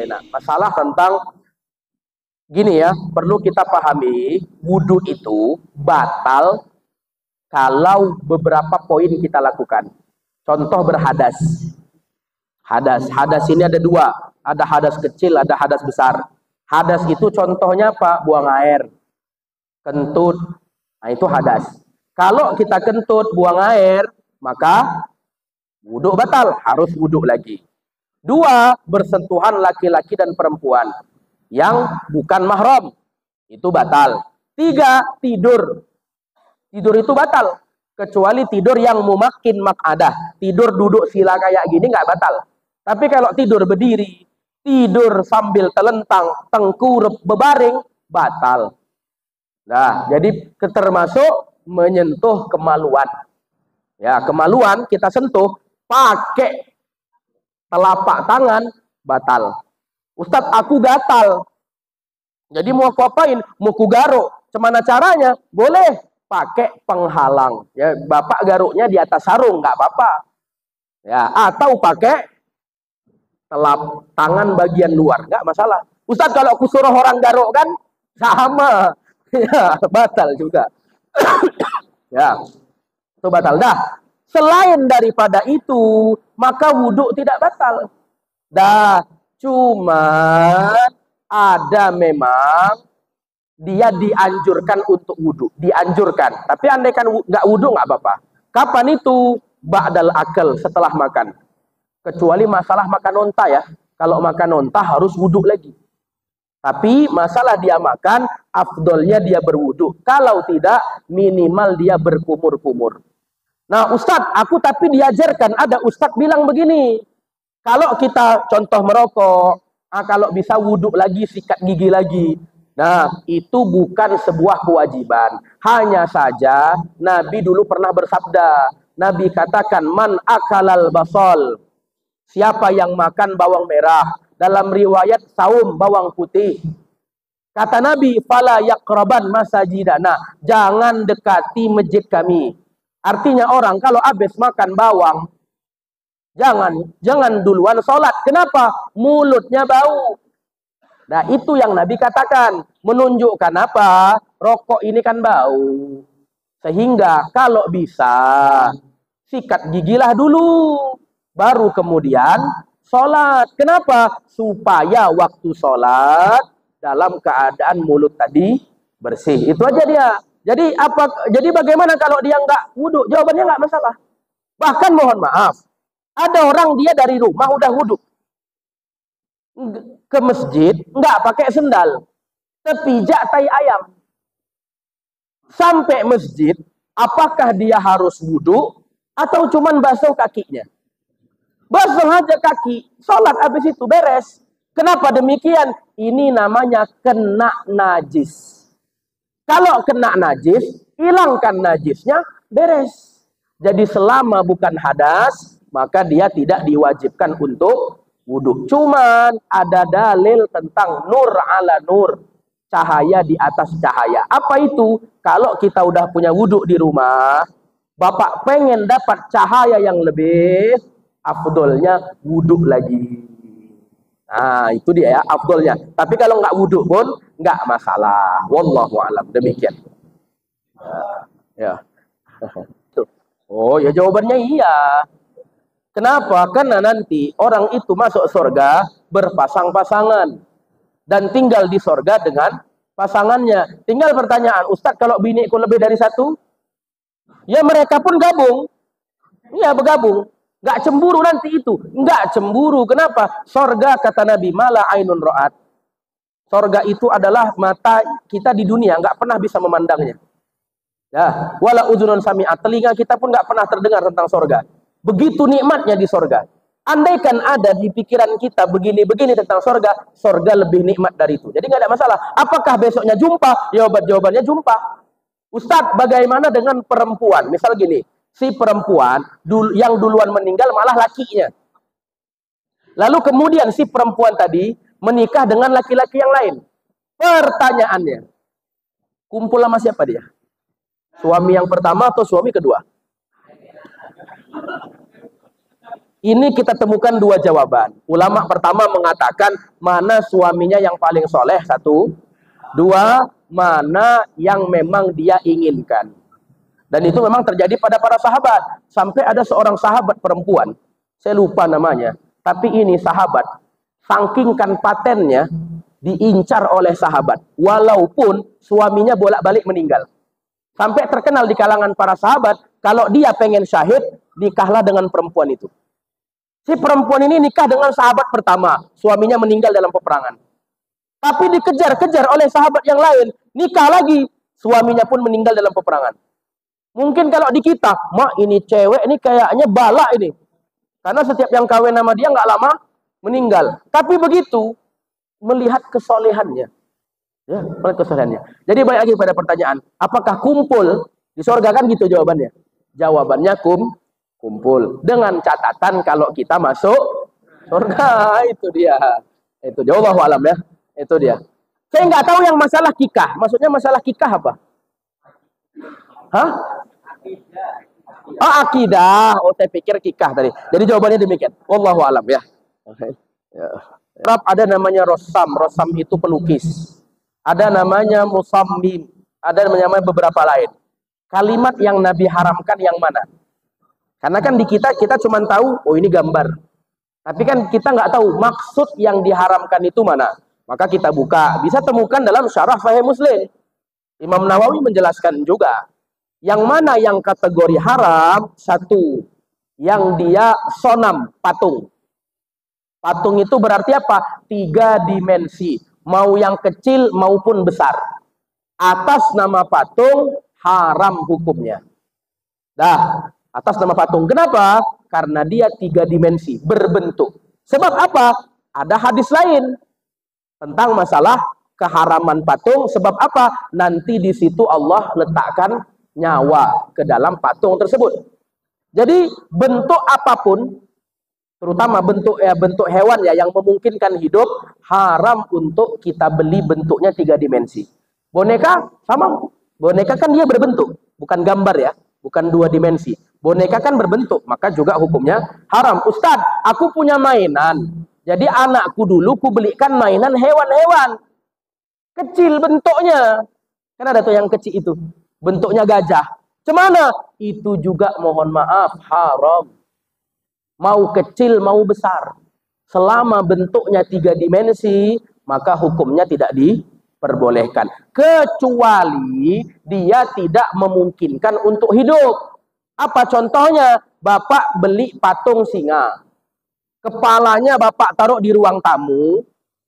Nah, masalah tentang gini ya, perlu kita pahami, wudhu itu batal kalau beberapa poin kita lakukan. Contoh berhadas. Hadas ini ada dua. Ada hadas kecil, ada hadas besar. Hadas itu contohnya apa? Buang air, kentut. Nah, itu hadas. Kalau kita kentut, buang air, maka wudhu batal. Harus wudhu lagi. Dua, bersentuhan laki-laki dan perempuan yang bukan mahram. Itu batal. Tiga, tidur. Tidur itu batal. Kecuali tidur yang mumakin makadah. Tidur duduk sila kayak gini nggak batal. Tapi kalau tidur berdiri, tidur sambil telentang, tengkurap, bebaring, batal. Nah, jadi termasuk menyentuh kemaluan. Ya, kemaluan kita sentuh pakai telapak tangan, batal. Ustadz, aku gatal. Jadi mau aku apain? Mau ku garuk. Cemana caranya? Boleh pakai penghalang. Ya, bapak garuknya di atas sarung, nggak apa-apa. Ya, atau pakai tangan bagian luar, nggak masalah. Ustadz, kalau aku suruh orang garuk kan sama, ya batal juga. Ya, itu batal. Dah, selain daripada itu, maka wudhu tidak batal. Dah, cuma ada memang dia dianjurkan untuk wudhu, dianjurkan. Tapi andaikan nggak wudhu nggak apa-apa. Kapan itu? Ba'dal akal, setelah makan. Kecuali masalah makan onta ya. Kalau makan onta harus wudhu lagi. Tapi masalah dia makan, afdolnya dia berwudhu. Kalau tidak, minimal dia berkumur-kumur. Nah Ustadz, aku tapi diajarkan, ada Ustadz bilang begini. Kalau kita contoh merokok, kalau bisa wudhu lagi, sikat gigi lagi. Nah, itu bukan sebuah kewajiban. Hanya saja, Nabi dulu pernah bersabda. Nabi katakan, man akalal basol. Siapa yang makan bawang merah? Dalam riwayat saum bawang putih. Kata Nabi, fala yaqraban masajidana. Jangan dekati masjid kami. Artinya orang kalau habis makan bawang, jangan duluan sholat. Kenapa? Mulutnya bau. Nah, itu yang Nabi katakan. Menunjukkan apa? Rokok ini kan bau. Sehingga kalau bisa, sikat gigilah dulu. Baru kemudian sholat. Kenapa? Supaya waktu sholat dalam keadaan mulut tadi bersih. Itu aja dia. Jadi bagaimana kalau dia nggak wudhu? Jawabannya nggak masalah. Bahkan mohon maaf, ada orang dia dari rumah udah wudhu ke masjid nggak pakai sendal, terpijak tai ayam. Sampai masjid, apakah dia harus wudhu atau cuman basuh kakinya? Basuh aja kaki, sholat habis itu beres. Kenapa demikian? Ini namanya kena najis. Kalau kena najis, hilangkan najisnya, beres. Jadi selama bukan hadas, maka dia tidak diwajibkan untuk wudhu. Cuman ada dalil tentang nur ala nur, cahaya di atas cahaya. Apa itu? Kalau kita udah punya wudhu di rumah, bapak pengen dapat cahaya yang lebih, afdolnya wudhu lagi. Nah, itu dia ya, afdolnya. Tapi kalau nggak wudhu pun nggak masalah. Wallahu a'lam. Demikian. Ya. Oh, ya jawabannya iya. Kenapa? Karena nanti orang itu masuk surga berpasang-pasangan dan tinggal di surga dengan pasangannya. Tinggal pertanyaan, Ustadz, kalau biniku lebih dari satu, ya mereka pun gabung. Iya, bergabung. Nggak cemburu nanti itu. Nggak cemburu. Kenapa? Sorga kata Nabi, mala ainun ro'at. Sorga itu adalah mata kita di dunia. Nggak pernah bisa memandangnya. Ya, wala udhunun sami'at. Telinga kita pun nggak pernah terdengar tentang sorga. Begitu nikmatnya di sorga. Andaikan ada di pikiran kita begini-begini tentang sorga, sorga lebih nikmat dari itu. Jadi nggak ada masalah. Apakah besoknya jumpa? Jawabannya jumpa. Ustadz, bagaimana dengan perempuan? Misal gini. Si perempuan yang duluan meninggal malah lakinya. Lalu kemudian si perempuan tadi menikah dengan laki-laki yang lain. Pertanyaannya, kumpul sama siapa dia? Suami yang pertama atau suami kedua? Ini kita temukan dua jawaban. Ulama pertama mengatakan mana suaminya yang paling soleh, satu. Dua, mana yang memang dia inginkan. Dan itu memang terjadi pada para sahabat. Sampai ada seorang sahabat perempuan, saya lupa namanya, tapi ini sahabat, saking patennya, diincar oleh sahabat. Walaupun suaminya bolak-balik meninggal. Sampai terkenal di kalangan para sahabat, kalau dia pengen syahid, nikahlah dengan perempuan itu. Si perempuan ini nikah dengan sahabat pertama, suaminya meninggal dalam peperangan. Tapi dikejar-kejar oleh sahabat yang lain, nikah lagi, suaminya pun meninggal dalam peperangan. Mungkin kalau di kita, mak ini cewek ini kayaknya bala ini. Karena setiap yang kawin sama dia nggak lama meninggal. Tapi begitu, melihat kesolehannya. Ya, melihat kesolehannya. Jadi balik lagi pada pertanyaan, apakah kumpul di surga? Kan gitu jawabannya. Jawabannya kumpul, dengan catatan kalau kita masuk surga. Itu dia. Itu dia. Wallahu alam ya. Itu dia. Saya nggak tahu yang masalah kikah. Maksudnya masalah kikah apa? Hah? Oh, akidah. Oh, saya pikir kikah tadi. Jadi jawabannya demikian. Wallahu alam ya. Ya. Ada namanya rossam. Rossam itu pelukis. Ada namanya musammim. Ada namanya beberapa lain. Kalimat yang Nabi haramkan yang mana? Karena kan di kita cuma tahu, oh ini gambar. Tapi kan kita nggak tahu maksud yang diharamkan itu mana. Maka kita buka. Bisa temukan dalam syarah Sahih Muslim. Imam Nawawi menjelaskan juga. Yang mana yang kategori haram, satu. Yang dia sonam, patung. Patung itu berarti apa? 3 dimensi. Mau yang kecil maupun besar. Atas nama patung, haram hukumnya. Dah. Atas nama patung. Kenapa? Karena dia 3 dimensi, berbentuk. Sebab apa? Ada hadis lain tentang masalah keharaman patung. Sebab apa? Nanti di situ Allah letakkan nyawa ke dalam patung tersebut. Jadi bentuk apapun, terutama bentuk hewan ya yang memungkinkan hidup, haram untuk kita beli bentuknya 3 dimensi. Boneka sama. Boneka kan dia berbentuk, bukan gambar ya, bukan 2 dimensi. Boneka kan berbentuk, maka juga hukumnya haram. Ustadz, aku punya mainan. Jadi anakku dulu ku belikan mainan hewan-hewan. Kecil bentuknya. Kan ada tuh yang kecil itu. Bentuknya gajah. Cemana? Itu juga mohon maaf, haram. Mau kecil, mau besar. Selama bentuknya 3 dimensi, maka hukumnya tidak diperbolehkan. Kecuali dia tidak memungkinkan untuk hidup. Apa contohnya? Bapak beli patung singa. Kepalanya Bapak taruh di ruang tamu.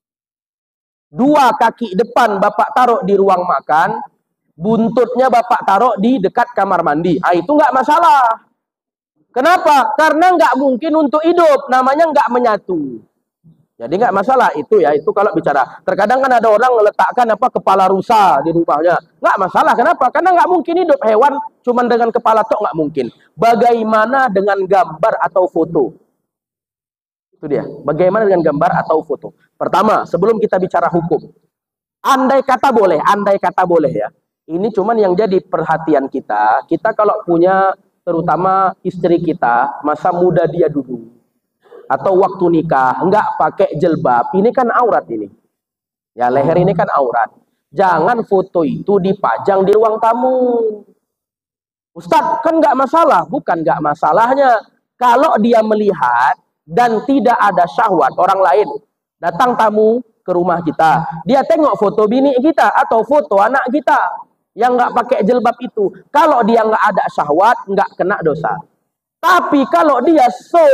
2 kaki depan Bapak taruh di ruang makan. Buntutnya Bapak taruh di dekat kamar mandi. Itu nggak masalah. Kenapa? Karena nggak mungkin untuk hidup. Namanya nggak menyatu. Jadi nggak masalah itu ya. Itu kalau bicara. Terkadang kan ada orang meletakkan kepala rusa di rumahnya. Nggak masalah. Kenapa? Karena nggak mungkin hidup. Hewan cuman dengan kepala tok nggak mungkin. Bagaimana dengan gambar atau foto? Itu dia. Bagaimana dengan gambar atau foto? Pertama, sebelum kita bicara hukum. Andai kata boleh ya. Ini cuman yang jadi perhatian kita. Kita kalau punya terutama istri kita, masa muda dia dulu. Atau waktu nikah, enggak pakai jilbab, ini kan aurat ini. Ya, leher ini kan aurat. Jangan foto itu dipajang di ruang tamu. Ustadz, kan enggak masalah. Bukan enggak masalahnya. Kalau dia melihat dan tidak ada syahwat orang lain, datang tamu ke rumah kita, dia tengok foto bini kita atau foto anak kita yang enggak pakai jilbab itu. Kalau dia enggak ada syahwat, enggak kena dosa. Tapi kalau dia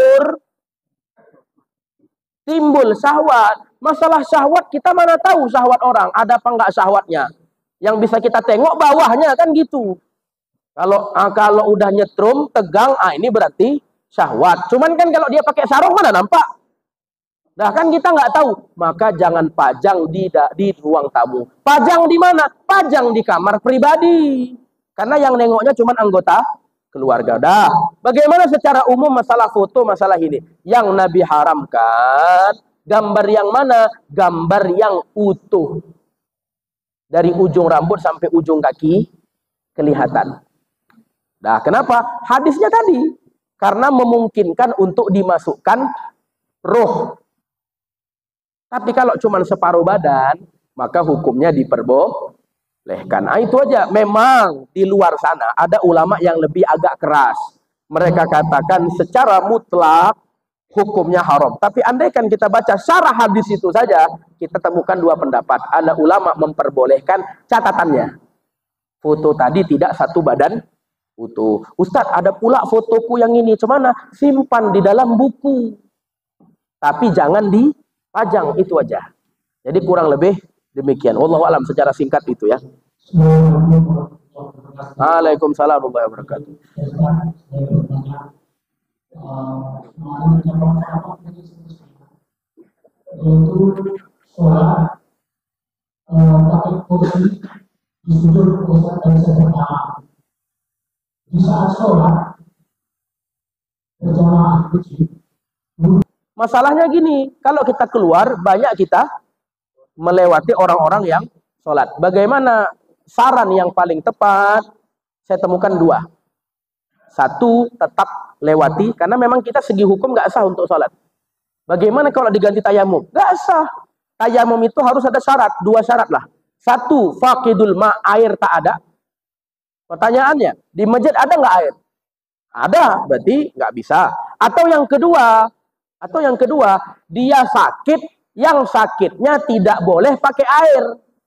timbul syahwat. Masalah syahwat kita mana tahu syahwat orang. Ada apa enggak syahwatnya. Yang bisa kita tengok bawahnya kan gitu. Kalau udah nyetrum, tegang, ini berarti syahwat. Cuman kan kalau dia pakai sarung mana nampak. Nah kan kita nggak tahu. Maka jangan pajang di ruang tamu. Pajang di mana? Pajang di kamar pribadi. Karena yang nengoknya cuman anggota keluarga. Dah. Bagaimana secara umum masalah foto, masalah ini? Yang Nabi haramkan, gambar yang mana? Gambar yang utuh. Dari ujung rambut sampai ujung kaki kelihatan. Nah, kenapa? Hadisnya tadi. karena memungkinkan untuk dimasukkan roh. Tapi kalau cuma separuh badan, maka hukumnya diperbolehkan. Nah, itu aja. Memang di luar sana ada ulama yang lebih agak keras. Mereka katakan secara mutlak hukumnya haram. Tapi andaikan kita baca syarah hadis itu saja, kita temukan dua pendapat. Ada ulama memperbolehkan, catatannya foto tadi tidak satu badan utuh. Ustadz, ada pula fotoku yang ini, cuman simpan di dalam buku. Tapi jangan dipajang, itu aja. Jadi kurang lebih demikian. Wallahu alam secara singkat itu ya. Waalaikumsalam warahmatullahi wabarakatuh. Yaitu sholat pakai kursi di sujud dan berjamaah. Di saat sholat berjamaah masalahnya gini, kalau kita keluar banyak kita melewati orang-orang yang sholat. Bagaimana saran yang paling tepat? Saya temukan dua. Satu, tetap lewati, karena memang kita segi hukum nggak sah untuk sholat. Bagaimana kalau diganti tayamum? Nggak sah. Tayamum itu harus ada syarat, dua syarat lah. Satu, faqidul ma, air tak ada. Pertanyaannya, di masjid ada nggak air? Ada, berarti nggak bisa. Atau yang kedua, dia sakit, yang sakitnya tidak boleh pakai air.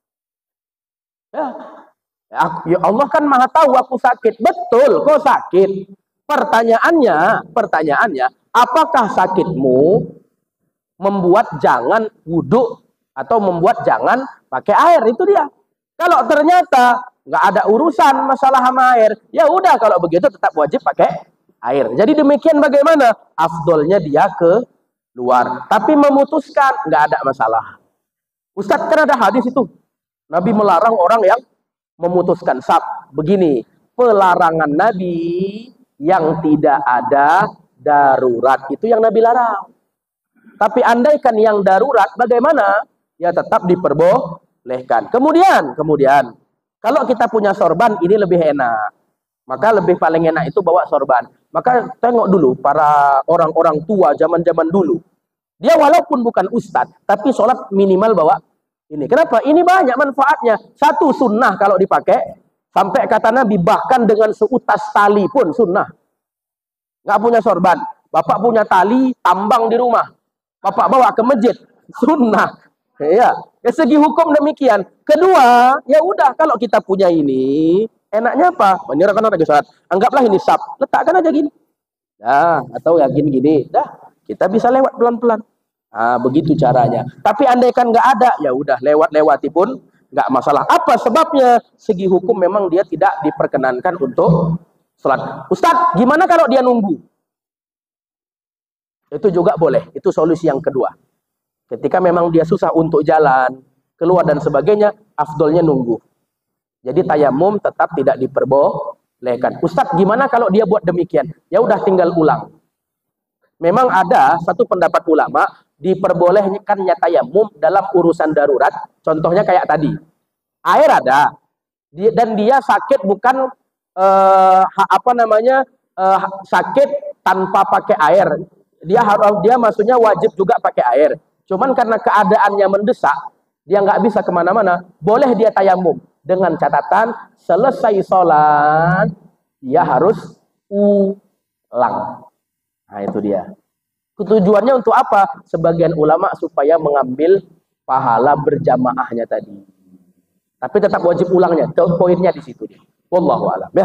Ya Allah kan maha tahu aku sakit. Betul, kau sakit. Pertanyaannya, apakah sakitmu membuat jangan wudhu atau membuat jangan pakai air? Itu dia. Kalau ternyata nggak ada urusan masalah sama air, ya udah kalau begitu tetap wajib pakai air. Jadi demikian bagaimana? Afdolnya dia ke luar. Tapi memutuskan nggak ada masalah. Ustadz, kan ada hadis itu. Nabi melarang orang yang memutuskan begini, pelarangan Nabi yang tidak ada darurat, itu yang Nabi larang. Tapi andaikan yang darurat, bagaimana? Ya tetap diperbolehkan. Kemudian, kalau kita punya sorban, ini lebih enak. Maka paling enak itu bawa sorban. Maka tengok dulu para orang-orang tua zaman-zaman dulu. Dia walaupun bukan ustadz, tapi sholat minimal bawa ini. Kenapa? Ini banyak manfaatnya. Satu, sunnah kalau dipakai. Sampai kata Nabi, bahkan dengan seutas tali pun sunnah. Nggak punya sorban. Bapak punya tali, tambang di rumah. Bapak bawa ke masjid. Sunnah. Ya, segi hukum demikian. Kedua, ya udah kalau kita punya ini, enaknya apa? Menyerahkan lagi sholat. Anggaplah ini sab. Letakkan aja gini. Nah, atau ya gini. Dah, kita bisa lewat pelan-pelan. Nah, begitu caranya. Tapi andaikan nggak ada, ya udah lewati pun nggak masalah. Apa sebabnya? Segi hukum memang dia tidak diperkenankan untuk sholat. Ustadz, gimana kalau dia nunggu? Itu juga boleh. Itu solusi yang kedua. Ketika memang dia susah untuk jalan, keluar dan sebagainya, afdolnya nunggu. Jadi tayamum tetap tidak diperbolehkan. Ustadz, gimana kalau dia buat demikian? Ya udah tinggal ulang. Memang ada satu pendapat ulama, diperbolehkannya tayamum dalam urusan darurat. Contohnya kayak tadi. Air ada. Dan dia sakit bukan sakit tanpa pakai air. Dia maksudnya wajib juga pakai air. Cuman karena keadaannya mendesak, dia nggak bisa kemana-mana. Boleh dia tayamum dengan catatan selesai sholat dia harus ulang. Nah itu dia. Tujuannya untuk apa? Sebagian ulama supaya mengambil pahala berjamaahnya tadi. Tapi tetap wajib ulangnya. Poinnya di situ dia. Wallahu a'lam ya.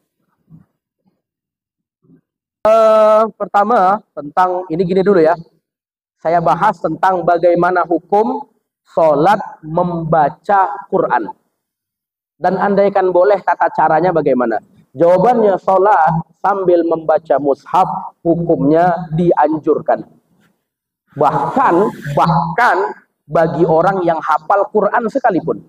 Pertama tentang ini gini dulu ya. Saya bahas tentang bagaimana hukum sholat membaca Quran. Dan andaikan boleh tata caranya bagaimana? Jawabannya sholat sambil membaca mushaf hukumnya dianjurkan. Bahkan bagi orang yang hafal Quran sekalipun.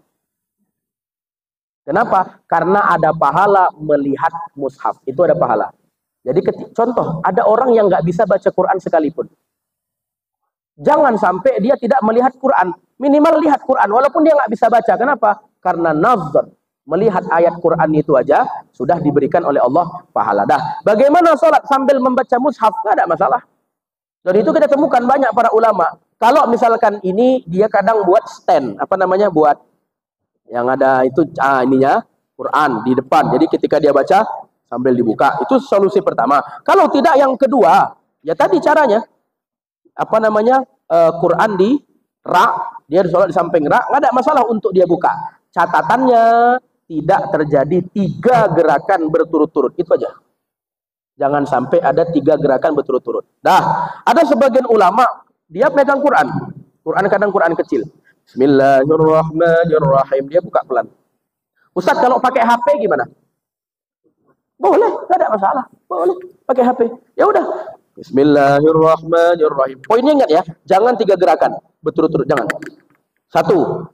Kenapa? Karena ada pahala melihat mushaf. Itu ada pahala. Jadi contoh, ada orang yang nggak bisa baca Quran sekalipun. Jangan sampai dia tidak melihat Quran. Minimal lihat Quran, walaupun dia nggak bisa baca. Kenapa? Karena nazar. Melihat ayat Quran itu aja sudah diberikan oleh Allah pahala. Dah, bagaimana sholat sambil membaca mushaf? Nggak ada masalah. Dan itu kita temukan banyak para ulama. Kalau misalkan ini dia kadang buat stand, apa namanya, buat yang ada itu ininya Quran di depan. Jadi ketika dia baca sambil dibuka, itu solusi pertama. Kalau tidak, yang kedua, ya tadi caranya apa namanya, Quran di rak, dia sholat di samping rak, nggak ada masalah untuk dia buka. Catatannya tidak terjadi 3 gerakan berturut-turut, itu aja. Jangan sampai ada 3 gerakan berturut-turut. Dah, ada sebagian ulama dia pegang Quran kadang Quran kecil. Bismillahirrahmanirrahim, dia buka pelan. Ustaz, kalau pakai HP gimana? Boleh, nggak ada masalah. Boleh pakai HP. Ya udah. Bismillahirrahmanirrahim. Poinnya ingat ya, jangan 3 gerakan berturut-turut, jangan. 1.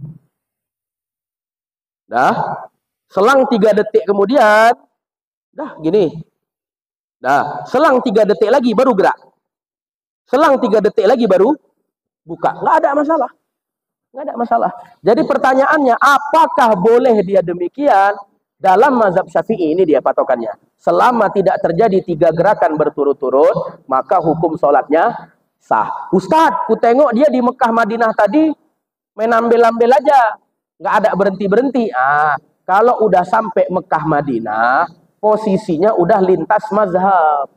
Dah. Selang 3 detik kemudian, dah gini. Dah, selang 3 detik lagi baru gerak. Selang 3 detik lagi baru buka. Nggak ada masalah. Nggak ada masalah. Jadi pertanyaannya, apakah boleh dia demikian? Dalam mazhab Syafi'i ini dia patokannya. Selama tidak terjadi 3 gerakan berturut-turut, maka hukum sholatnya sah. Ustadz, ku tengok dia di Mekah Madinah tadi main ambil-ambil aja. Nggak ada berhenti-berhenti. Kalau udah sampai Mekah Madinah, posisinya udah lintas mazhab.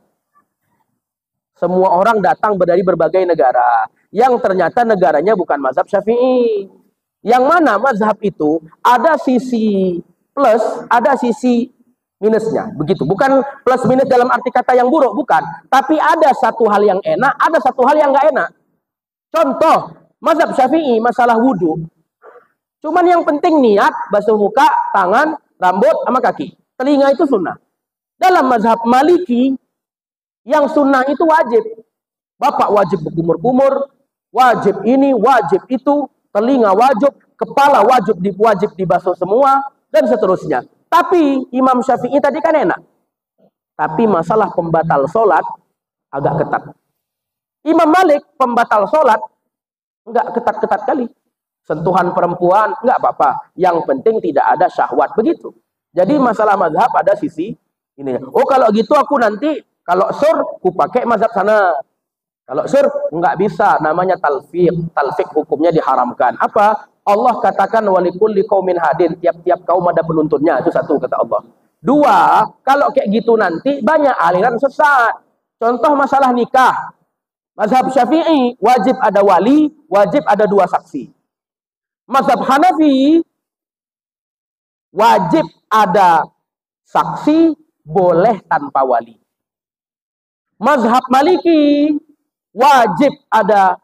Semua orang datang dari berbagai negara. Yang ternyata negaranya bukan mazhab Syafi'i. Yang mana mazhab itu ada sisi plus, ada sisi minusnya. Begitu. Bukan plus minus dalam arti kata yang buruk, bukan. Tapi ada satu hal yang enak, ada satu hal yang nggak enak. Contoh, mazhab Syafi'i masalah wudhu. Cuman yang penting niat, basuh muka, tangan, rambut, sama kaki. Telinga itu sunnah. Dalam mazhab Maliki, yang sunnah itu wajib. Bapak wajib berkumur-kumur, wajib ini, wajib itu, telinga wajib, kepala wajib dibasuh semua, dan seterusnya. Tapi Imam Syafi'i tadi kan enak. Tapi masalah pembatal sholat agak ketat. Imam Malik pembatal sholat enggak ketat-ketat kali. Sentuhan perempuan enggak apa-apa. Yang penting tidak ada syahwat, begitu. Jadi masalah mazhab ada sisi ini. Oh, kalau gitu aku nanti kalau sur ku pakai mazhab sana. Kalau sur enggak bisa, namanya talfiq. Talfiq hukumnya diharamkan. Apa? Allah katakan walikulli qaumin hadin, tiap-tiap kaum ada penuntunnya. Itu 1 kata Allah. 2, kalau kayak gitu nanti banyak aliran sesat. Contoh masalah nikah. Mazhab Syafi'i wajib ada wali, wajib ada 2 saksi. Mazhab Hanafi wajib ada saksi, boleh tanpa wali. Mazhab Maliki wajib ada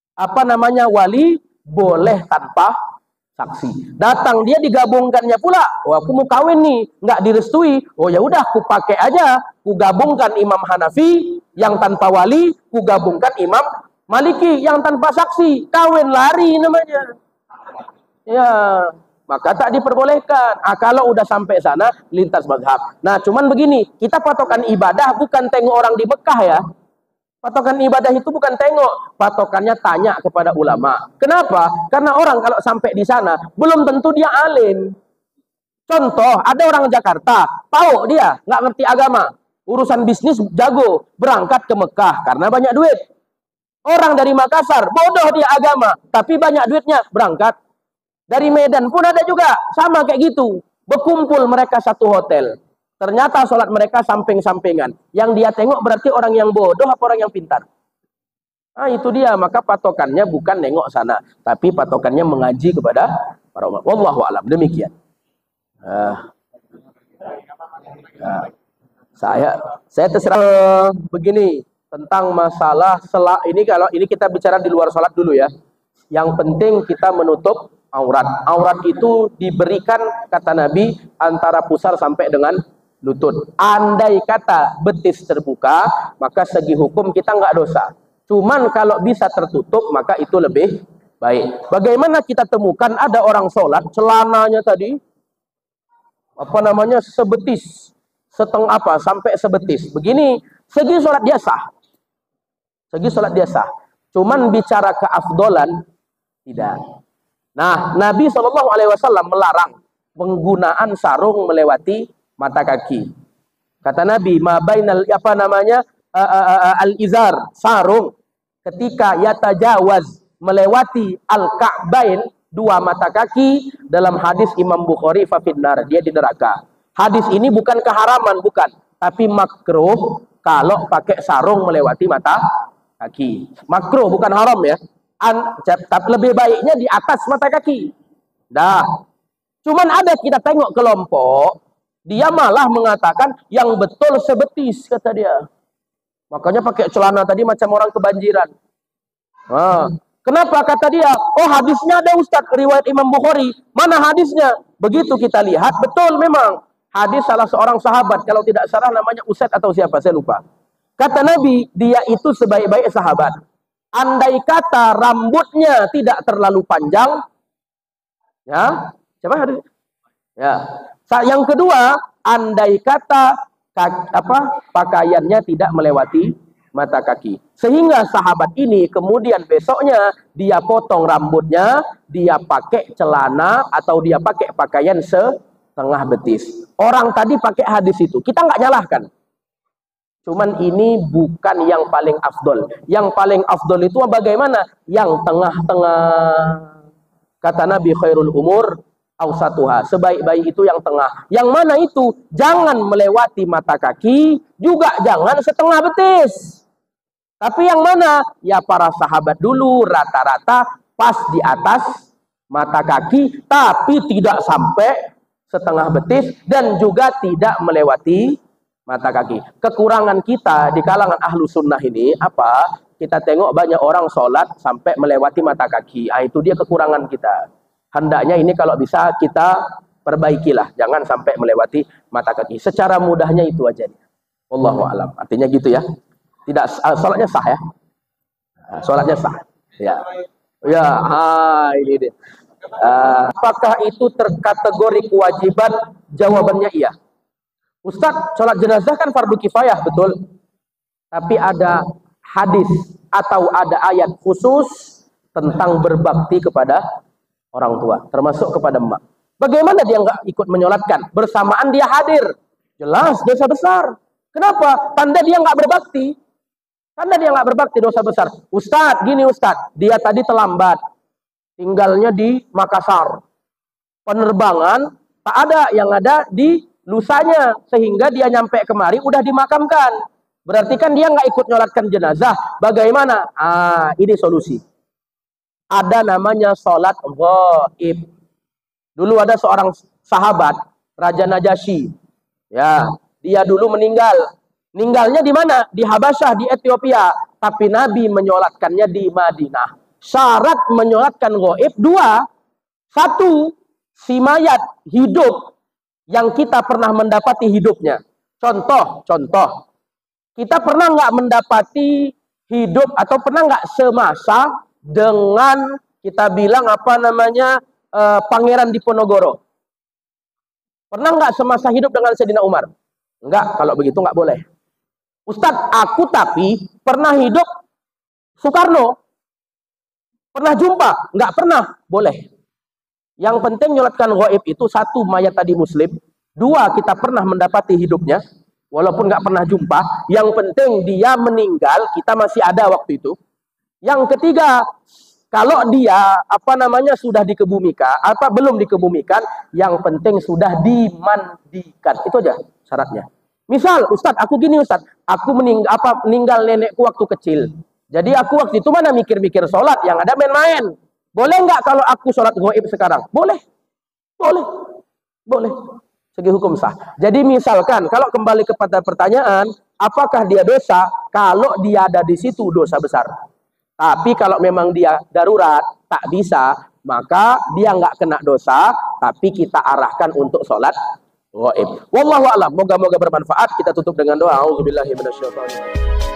wali, boleh tanpa saksi. Datang dia digabungkannya pula. Oh, aku mau kawin nih, nggak direstui. Oh ya udah, aku pakai aja. Ku gabungkan Imam Hanafi yang tanpa wali, ku gabungkan Imam Maliki yang tanpa saksi. Kawin lari namanya. Ya, maka tak diperbolehkan. Kalau udah sampai sana, lintas mazhab. Nah, cuman begini, kita patokan ibadah bukan tengok orang di Mekah ya. Patokan ibadah itu bukan tengok, patokannya tanya kepada ulama. Kenapa? Karena orang kalau sampai di sana, belum tentu dia alim. Contoh, ada orang Jakarta, tahu dia, nggak ngerti agama. Urusan bisnis jago, berangkat ke Mekah karena banyak duit. Orang dari Makassar, bodoh dia agama, tapi banyak duitnya, berangkat. Dari Medan pun ada juga, sama kayak gitu. Berkumpul mereka satu hotel. Ternyata sholat mereka samping-sampingan. Yang dia tengok berarti orang yang bodoh apa orang yang pintar? Nah, itu dia. Maka patokannya bukan nengok sana, tapi patokannya mengaji kepada para ulama. Wallahu a'lam. Demikian. Saya terserah begini tentang masalah ini. Kalau ini kita bicara di luar sholat dulu ya. Yang penting kita menutup aurat. Aurat itu diberikan, kata Nabi, antara pusar sampai dengan lutut. Andai kata betis terbuka, maka segi hukum kita nggak dosa. Cuman kalau bisa tertutup, maka itu lebih baik. Bagaimana kita temukan ada orang sholat, celananya tadi, sebetis, sampai sebetis. Begini, segi sholat dia sah. Segi sholat dia sah. Cuman bicara keafdolan, tidak. Nah, Nabi SAW melarang penggunaan sarung melewati mata kaki. Kata Nabi, ma bainal al-izar, sarung ketika yatajawaz melewati al-ka'bain, dua mata kaki, dalam hadis Imam Bukhari fa finnar, dia di neraka. Hadis ini bukan keharaman, bukan, tapi makruh kalau pakai sarung melewati mata kaki. Makruh, bukan haram ya. Tapi lebih baiknya di atas mata kaki. Dah. Cuman ada kita tengok kelompok, dia malah mengatakan yang betul sebetis, kata dia. Makanya pakai celana tadi macam orang kebanjiran. Kenapa kata dia? Oh, hadisnya ada Ustadz, riwayat Imam Bukhari. Mana hadisnya? Begitu kita lihat, betul memang. Hadis salah seorang sahabat, kalau tidak salah namanya Usaid atau siapa, saya lupa. Kata Nabi, dia itu sebaik-baik sahabat. Andai kata rambutnya tidak terlalu panjang, ya, siapa hadis? Ya. Yang kedua, andai kata pakaiannya tidak melewati mata kaki. Sehingga sahabat ini kemudian besoknya dia potong rambutnya, dia pakai celana atau dia pakai pakaian setengah betis. Orang tadi pakai hadis itu, kita nggak nyalahkan. Cuman ini bukan yang paling afdol. Yang paling afdol itu bagaimana? Yang tengah-tengah. Kata Nabi, khairul umur awsatuha, sebaik-baik itu yang tengah. Yang mana itu? Jangan melewati mata kaki, juga jangan setengah betis. Tapi yang mana? Ya para sahabat dulu rata-rata pas di atas mata kaki, tapi tidak sampai setengah betis dan juga tidak melewati mata kaki. Kekurangan kita di kalangan ahlu sunnah ini apa? Kita tengok banyak orang sholat sampai melewati mata kaki. Itu dia kekurangan kita. Hendaknya ini kalau bisa kita perbaikilah, jangan sampai melewati mata kaki. Secara mudahnya itu aja. Wallahu a'lam. Artinya gitu ya. Tidak, sholatnya sah ya. Sholatnya sah. Ya. Ya, ini dia. Apakah itu terkategori kewajiban? Jawabannya iya. Ustadz, sholat jenazah kan fardu kifayah, betul. Tapi ada hadis atau ada ayat khusus tentang berbakti kepada orang tua, termasuk kepada emak. Bagaimana dia nggak ikut menyolatkan? Bersamaan dia hadir. Jelas dosa besar. Kenapa? Tanda dia nggak berbakti. Tanda dia nggak berbakti, dosa besar. Ustadz, gini Ustadz, dia tadi terlambat. Tinggalnya di Makassar. Penerbangan tak ada, yang ada di lusanya. Sehingga dia nyampe kemari udah dimakamkan. Berarti kan dia nggak ikut nyolatkan jenazah. Bagaimana? Ini solusi. Ada namanya sholat ghaib. Dulu ada seorang sahabat, Raja Najasyi. Ya, dia dulu meninggal. Meninggalnya di mana? Di Habasyah, di Ethiopia. Tapi Nabi menyolatkannya di Madinah. Syarat menyolatkan ghaib dua. Satu, si mayat hidup yang kita pernah mendapati hidupnya. Contoh. Kita pernah nggak mendapati hidup atau pernah nggak semasa dengan kita bilang Pangeran Diponegoro? Pernah nggak semasa hidup dengan Sayyidina Umar? Enggak, kalau begitu nggak boleh. Ustadz, aku tapi pernah hidup Soekarno. Pernah jumpa? Enggak pernah. Boleh. Yang penting nyolatkan ghaib itu satu, mayat tadi muslim. Dua, kita pernah mendapati hidupnya. Walaupun nggak pernah jumpa. Yang penting dia meninggal, kita masih ada waktu itu. Yang ketiga, kalau dia sudah dikebumikan, belum dikebumikan, yang penting sudah dimandikan. Itu aja syaratnya. Misal, Ustadz, aku gini Ustadz, aku meninggal nenekku waktu kecil. Jadi aku waktu itu mana mikir-mikir sholat, yang ada main-main. Boleh nggak kalau aku sholat ghaib sekarang? Boleh. Segi hukum sah. Jadi misalkan, kalau kembali kepada pertanyaan, apakah dia dosa? Kalau dia ada di situ, dosa besar. Tapi kalau memang dia darurat, tak bisa, maka dia nggak kena dosa, tapi kita arahkan untuk sholat ghaib. Wallahu a'lam. Moga-moga bermanfaat. Kita tutup dengan doa. Auzubillahi minasyaitonir rajim.